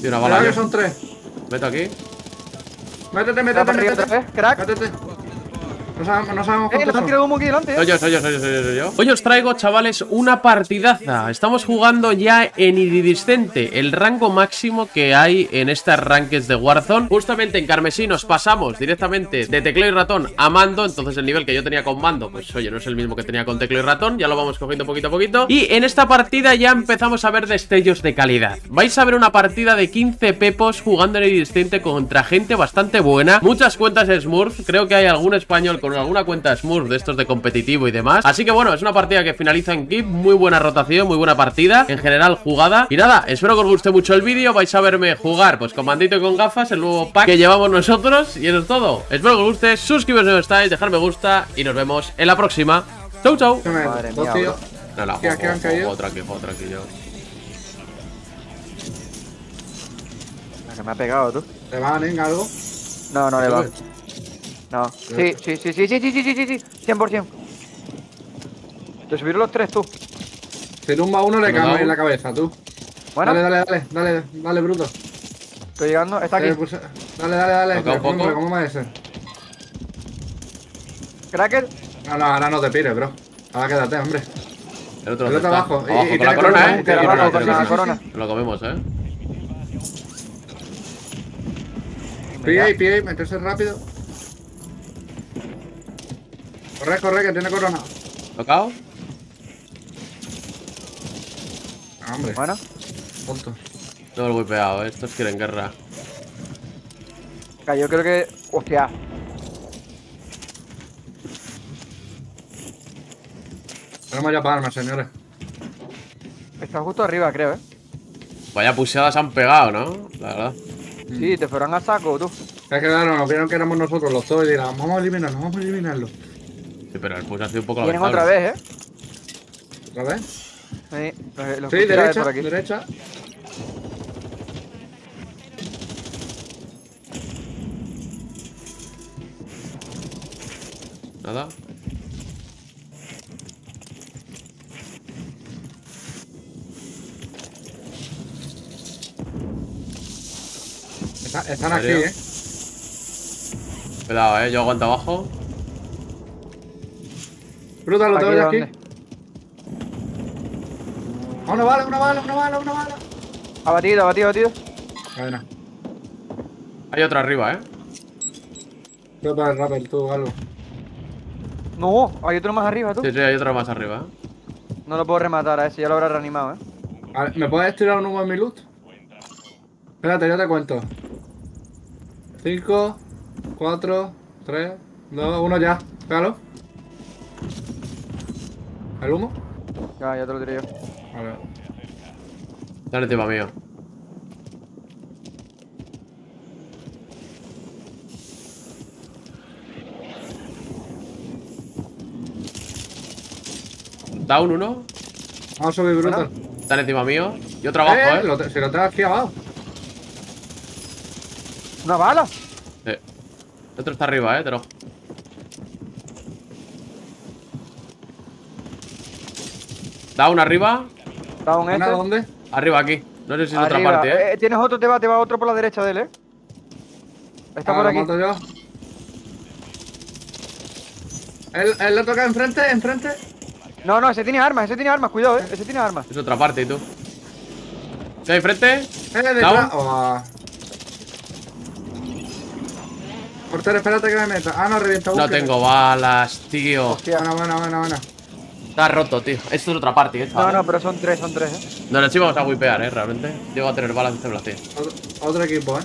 Y una bala. Que son 3. Meto aquí. Métete. Crack. Métete. No sabemos Nos cuántos han son. tirado humo aquí delante. Soy yo. Hoy os traigo, chavales, una partidaza. Estamos jugando ya en iridiscente, el rango máximo que hay en estas rankeds de Warzone. Justamente en carmesí nos pasamos directamente de teclado y ratón a mando. Entonces el nivel que yo tenía con mando, pues oye, no es el mismo que tenía con teclado y ratón. Ya lo vamos cogiendo poquito a poquito. Y en esta partida ya empezamos a ver destellos de calidad. Vais a ver una partida de 15 pepos jugando en iridiscente contra gente bastante buena. Muchas cuentas de Smurf. Creo que hay algún español con alguna cuenta Smurf de estos de competitivo y demás. Así que bueno, es una partida que finaliza en keep. Muy buena rotación, muy buena partida. En general jugada. Y nada, espero que os guste mucho el vídeo. Vais a verme jugar pues con mandito y con gafas, el nuevo pack que llevamos nosotros. Y eso es todo. Espero que os guste. Suscribiros si no estáis, dejar me gusta. Y nos vemos en la próxima. Chau, chau. Madre mía, bro. Nada, ¿Qué han caído? tranquilo. Que me ha pegado, tú. ¿Te van en algo? No le va. No. Sí. 100%. Te subieron los 3, tú. Si tumba uno, le cae en la cabeza, tú. Bueno. Dale, bruto. Estoy llegando. Está aquí. Pues, dale. Toca un poco. ¿Cómo va ese? Cracker. No, ahora no te pires, bro. Ahora quédate, hombre. El otro El otro está. abajo. Abajo Y con la tiene corona, corona, Tiene abajo, corona, con la corona. Lo comemos, PA, meterse rápido. Corre, que tiene corona. ¿Tocado? Hombre, Bueno. tonto. No lo voy pegado, estos quieren guerra. Yo creo que. Hostia. Tenemos ya palmas, señores. Está justo arriba, creo, Vaya puseadas han pegado, ¿no? La verdad. Sí, te fueron a saco, tú. Es que claro, nos vieron que éramos nosotros los dos y dirán, vamos a eliminarlo. Sí, pero el push ha sido un poco Vienen lamentable. otra vez, ¿Otra vez? Sí, los Sí, pusieron por aquí. derecha. Nada. Están aquí, ¿En serio? Cuidado, yo aguanto abajo. Bruta, lo tengo yo aquí. ¿Dónde? Una bala. Abatido. Bueno, Hay otro arriba, yo para el rapper, tú, algo. No, hay otro más arriba, tú. Sí, hay otro más arriba, No lo puedo rematar a ese, ya lo habrá reanimado, A ver, ¿me puedes tirar un humo en mi loot? Espérate, yo te cuento. 5, 4, 3, 2, 1 ya. Pégalo. ¿El humo? Ya te lo tiré yo. Vale. Dale encima mío. Down uno. Vamos a subir, brutal. Dale encima mío. Y otro abajo, Si lo tengo aquí abajo. ¿Una bala? Sí. El otro está arriba, te lo... Down arriba. Down este. ¿Dónde? Arriba aquí. No sé si es otra Arriba. parte, Tienes otro, te va otro por la derecha de él, Está por Lo aquí. mato yo. Él le toca enfrente. No, ese tiene armas, cuidado, ese tiene armas. Es otra parte, ¿y tú? ¿Está ahí enfrente? Detrás. Portero, espérate que me meta. No, revienta uno. No tengo balas, tío. Hostia. Buena. Está roto, tío. Esto es otra parte, chaval. No, pero son tres, No, no, sí vamos a wipear, realmente. Llego a tener balas de este blasting. Otro equipo,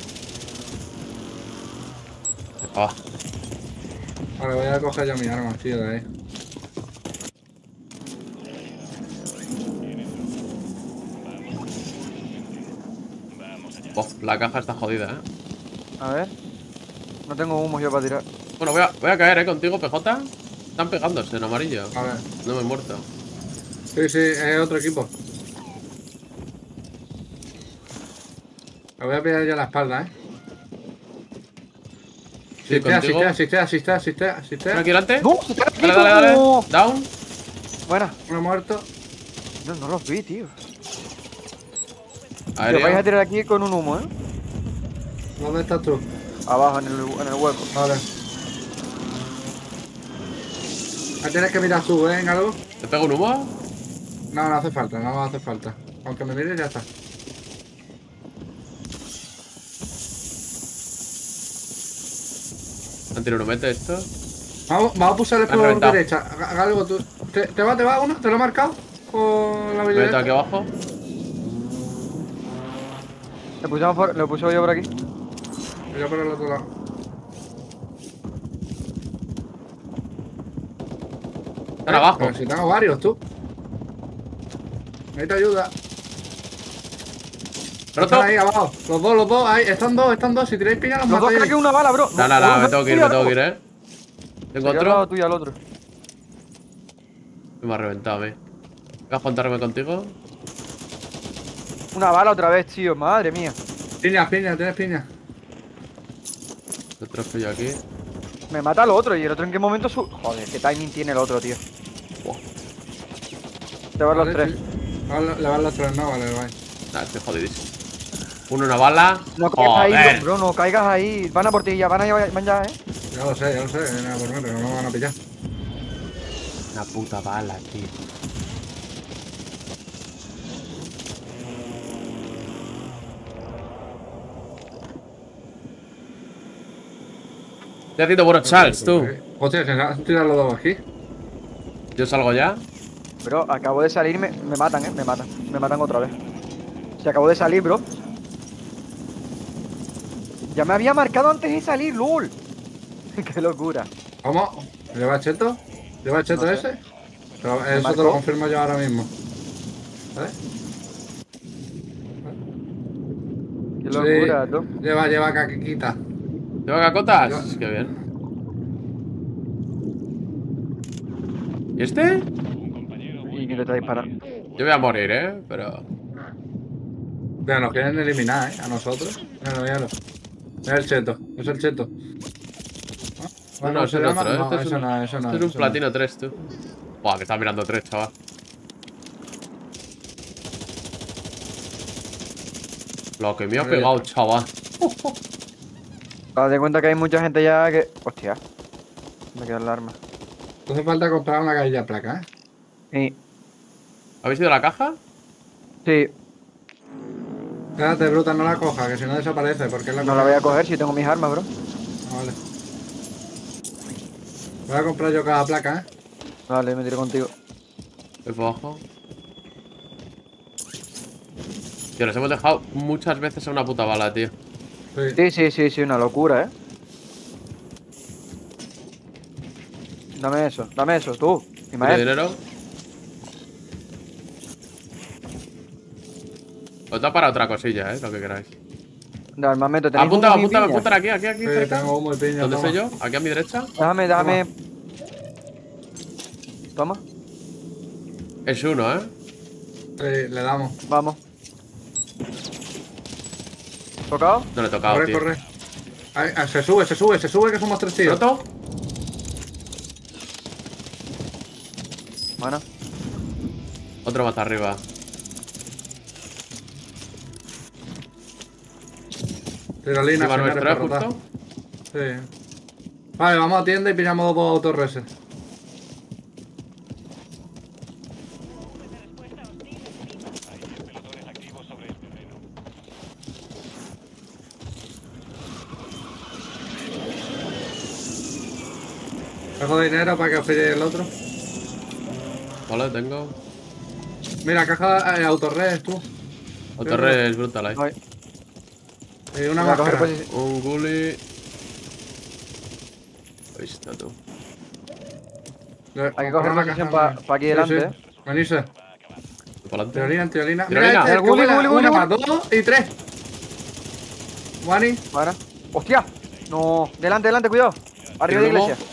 Va. Vale, voy a coger yo mi arma, tío, de ahí. La caja está jodida, A ver. No tengo humo yo para tirar. Bueno, voy a caer, contigo, PJ. Están pegándose en amarillo. A ver. No me he muerto. Sí, es otro equipo. Me voy a pillar ya la espalda, Asiste. ¿Están aquí delante? ¡No! ¡Se está aquí! Dale. ¡No! Down. Buena. Uno muerto. No los vi, tío. Te vais a Aéreo. tirar aquí con un humo, ¿eh? ¿Dónde estás tú? Abajo, en el hueco. Vale. Ahí tienes que mirar tú, ¿eh? ¿En algo? ¿Te pego un humo? No, no hace falta, no hace falta. Aunque me mires ya está. ¿Han tirado un mete esto? Vamos a pulsar el Han por reventado. derecha. Haga algo tú. ¿Te va uno? ¿Te lo he marcado? Con la Me meto habilidad. aquí abajo. Lo puse yo por aquí. Mira por el otro lado. Están abajo. Pero si tengo varios, tú. Necesito ayuda. ¿Roto? Están ahí abajo. Los dos. Ahí. Están dos. Si tiráis piña, los Los dos matáis. craquean una bala, bro. No, me tengo que ir, ¿eh? Tengo Al lado otro. tuyo, al otro. Me ha reventado a mí. ¿Vas a juntarme contigo? Una bala otra vez, tío. Madre mía. Piña, tienes piña. Otro pillo aquí. Me mata el otro. ¿Y el otro en qué momento su...? Joder, qué timing tiene el otro, tío. Buah. Te van los Vale, tres. sí. Le van los tres, no, vale, vale. Nah, estoy jodidísimo. Una bala. No caigas ahí, Joder. bro. No caigas ahí. Van a por ti ya. Van ya, eh. Ya lo sé, nada por mí, pero no me van a pillar. Una puta bala, tío. Estoy haciendo buenos Charles, tú. Hostia, se han tirado los dos aquí. Yo salgo ya. Bro, acabo de salir. Me matan, Me matan. Me matan otra vez. Se acabó de salir, bro. Ya me había marcado antes de salir, lol. Qué locura. Vamos, ¿lleva el cheto? ¿Lleva el cheto No sé. ese? Pero eso te marcó? lo confirmo yo ahora mismo. ¿Vale? Qué locura, Sí. tú. Lleva caquiquita. ¿Lleva cacotas? Yo- Qué bien. ¿Y este? Y que te está disparando. Yo voy a morir, pero... Mira, nos quieren eliminar, a nosotros. Míralo. Es el cheto, es el cheto. No, ese es llama? otro, ¿eh? No, Este es eso un- no, eso no. Este es un eso no. platino 3, tú. Buah, que está mirando 3, chaval. Lo que me ha pegado, chaval. Haz de cuenta que hay mucha gente ya que... Hostia. Me queda el arma. No hace falta comprar una calle de placa, Sí. ¿Habéis ido a la caja? Sí. Espérate, bruta, no la coja, que si no desaparece, porque es la No la voy a coger si tengo mis armas, bro. Ah, vale. Voy a comprar yo cada placa, Vale, me tiro contigo. Voy por abajo. Tío, nos hemos dejado muchas veces a una puta bala, tío. Sí. Sí, una locura, Dame eso, tú. ¿Tiene Ismael. dinero? Os da para otra cosilla, lo que queráis. De armamento, tenéis Apunta, humo y piña? apunta aquí, Sí, cerca. tengo humo y piña. ¿Dónde toma. estoy yo? Aquí a mi derecha. Déjame. Toma. Es uno, Sí, le damos. Vamos. ¿Tocado? No le he tocado, Corre, tío. corre. Ahí, se sube, que somos tres tíos. ¿Roto? Bueno. Otro más arriba. Tirolina, Encima señores, nuestro, para rotar. justo. Sí. Vale, vamos a tienda y pillamos dos autorreses. Dejo dinero para que os pille el otro. Vale, tengo. Mira, caja de autorres, tú. Otro res brutal ahí. Voy. Y una Voy a coger máscara. posición. Un gully. Ahí está tú. Hay que coger posición para aquí delante, Venirse. Para adelante. Tirolina. Tirolina. Mira, este, El gully, una, gully. para dos y tres. Wani. Bueno. ¡Hostia! No. Delante, cuidado. Arriba de ¿Tiene iglesia.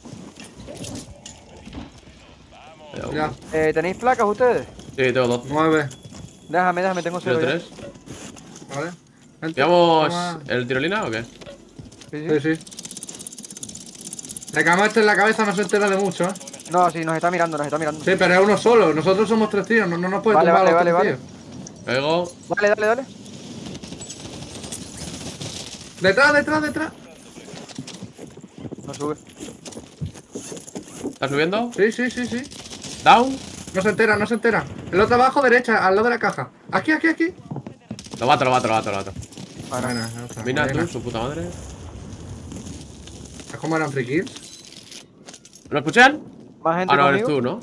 Ya, ¿Tenéis placas ustedes? Sí, tengo dos. 9. Déjame, tengo Tengo 0 ya. tres. Vale. Gente, ¿Llevamos toma. el tirolina o qué? Sí. Sí. Le cama este en la cabeza, no se entera de mucho, ¿eh? No, sí, nos está mirando. Sí, pero es uno solo. Nosotros somos tres tíos. No nos puede Vale, tumbar vale, a los tres vale. tíos. Pego. Dale. Detrás, detrás, detrás. No sube. ¿Está subiendo? Sí, sí, sí, sí. Down. No se entera, no se entera. El otro abajo, derecha, al lado de la caja. Aquí, aquí, aquí. Lo mato, lo mato, lo mato, lo mato. Buena, otra, Mira buena. tú, su puta madre. ¿Es como eran free kills? ¿Lo escuchan? Más gente Ah, no, eres conmigo. tú, ¿no?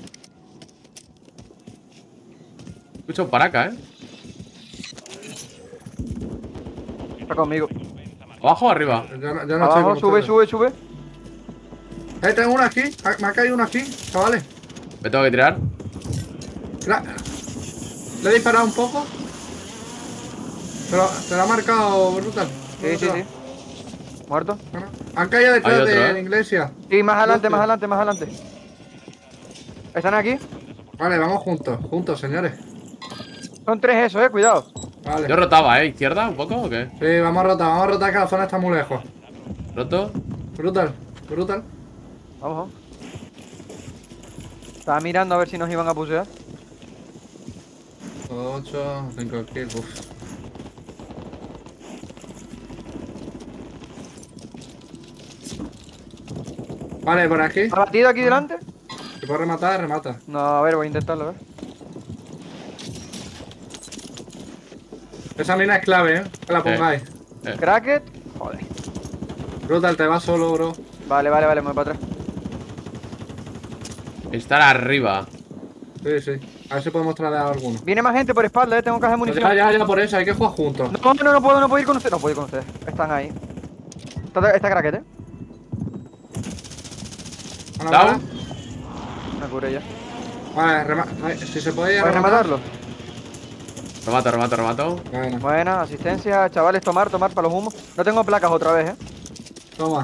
Escucho un paraca, Está conmigo. ¿Abajo o arriba? Yo no estoy Abajo, con sube, ustedes. sube, sube. Tengo uno aquí. Me ha caído uno aquí, chavales. Me tengo que tirar. Le he disparado un poco. Pero te lo ha marcado brutal. Sí, sí, sí. Muerto. Bueno, han caído detrás Hay otro, de ¿eh? la iglesia. Sí, más adelante, Hostia. más adelante, más adelante. ¿Están aquí? Vale, vamos juntos, señores. Son 3 esos, cuidado. Vale. Yo rotaba, ¿Izquierda un poco o qué? Sí, vamos a rotar que la zona está muy lejos. ¿Roto? Brutal, brutal. Vamos, vamos. Estaba mirando a ver si nos iban a pusear. 8, 5 kills, uff. Vale, por aquí. ¿Ha batido aquí delante? Si puedo rematar, remata. No, a ver, voy a intentarlo, a ver. Esa mina es clave, que la pongáis. Cracket. Joder. Brutal, te vas solo, bro. Vale, vale, vale, me voy para atrás. Estar arriba. Sí, sí. A ver si podemos traer a alguno. Viene más gente por espalda, tengo caja de munición. Ya, por eso, hay que jugar juntos. No puedo ir con ustedes. No puedo ir con ustedes. Están ahí. Está Cracket, Una Down. bala. Me curé ya. Vale, si se puede ¿Puedes rematarlo? Remato, remato, remato. Bueno, Buena, asistencia, chavales, tomar para los humos. No tengo placas otra vez, toma.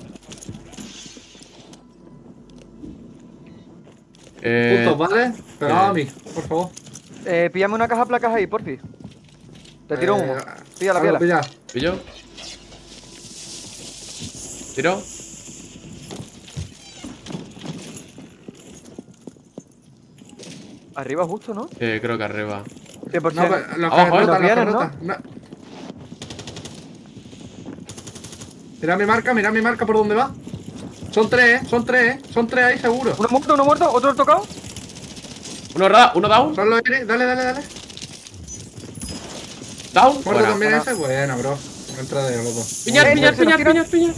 Puntos, ¿vale? Pegado a mí, por favor. Píllame una caja de placas ahí, porfi. Te tiro humo. Píllala, Vale, píllala. pilla. ¿Pillo? ¿Tiro? Arriba justo, ¿no? Creo que arriba. 100%. No, pero los Abajo, que ¿eh? rotan, los que Los rotan. No. Mira mi marca por dónde va. Son tres, son tres ahí seguro. Uno muerto, otro tocado. Uno down. Son los Iris, dale. Down. Muerto Buena. también buena. ese, bueno, bro. Entra de los dos. Piñar, piñar, se nos piñar, tiran. piñar.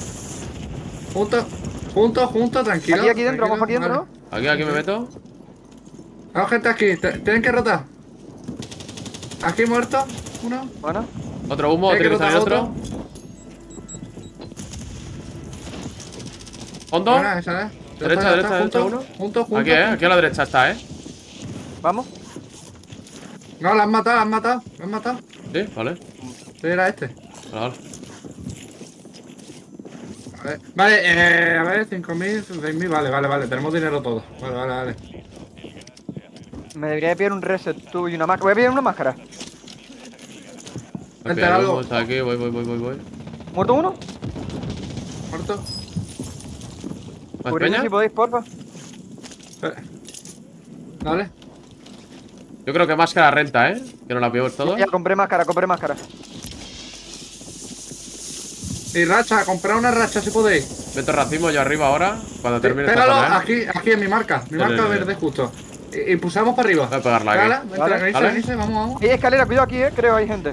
Juntos, tranquilo. Aquí dentro, vamos aquí dentro, ¿no? Aquí me meto. Vamos, gente, aquí. Tienen que rotar. Aquí muerto. Uno. Bueno. Otro humo, tiene que salir otro. Fondo. Buena, esa es. Ya Derecha, está, derecha, juntos, uno. Juntos. Aquí, aquí a la derecha está, Vamos. No, la han matado. Sí, vale. Sí, era este. Vale. Vale, a ver, 5.000, 6.000, vale, tenemos dinero todo. Vale. Me debería de pillar un reset tú y una máscara. Voy a pillar una máscara. Ok, Vente, el algo. humo está aquí, voy. ¿Muerto uno? Muerto. ¿Más Cubridme peña? si podéis, porfa. Dale. Yo creo que máscara renta, que no la pillamos todos. Ya, compré máscara. Y racha, comprar una racha si podéis. Meto racimo yo arriba ahora, cuando termine esta Pégalo zona, aquí en mi marca. Mi marca verde justo. Y pulsamos para arriba. Voy a pegarla aquí. Pégala, vente, Vale. venirse, vamos. Hay escalera, cuidado aquí, creo, hay gente.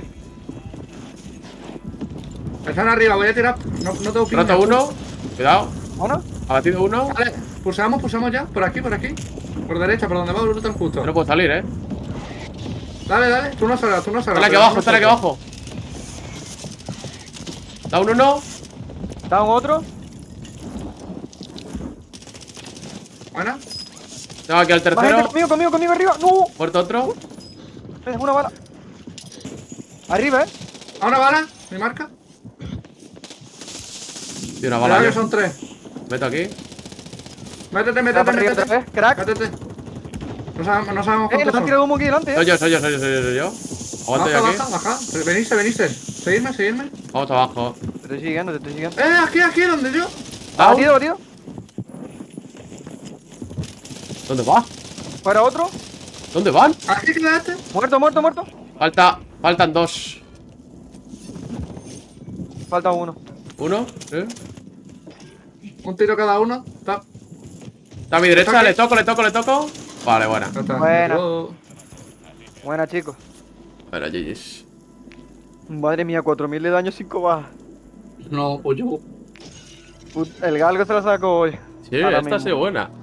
Están arriba, voy a tirar. No tengo piña. Roto uno. Cuidado. ¿Uno? Abatido uno. Vale, pulsamos ya. Por aquí. Por derecha, por donde va brutal justo. Yo no puedo salir, Dale. Tú no salgas. Están aquí abajo, están aquí abajo. Da uno. ¿Down otro? Buena. Tengo aquí al Más gente tercero. conmigo arriba. ¡No! Muerto otro. Me dejó una bala. Arriba, A una bala, mi marca. Y una bala. Cuidado que Yo. son tres. Meto aquí. Métete. Está para arriba otra vez, crack. Métete. No sabemos Nos cuántos han son. tirado humo aquí delante, Soy yo. Aguanto yo aquí. Baja. Venirse. Seguirme. Vamos abajo. Te estoy siguiendo. Aquí, donde yo. Down. Batido. ¿Dónde va? Fuera otro. ¿Dónde van? Aquí quedaste. Muerto. Faltan dos. Falta uno. ¿Uno? ¿Sí? Un tiro cada uno. Está. Está a mi derecha, le toco. Vale, buena. Ya está. Buena. Oh. Buena, chicos. Bueno, GG's. Madre mía, 4000 de daño, 5 bajas. No, pues yo. El galgo se lo sacó hoy. Sí, Ahora esta ha sido mismo. buena.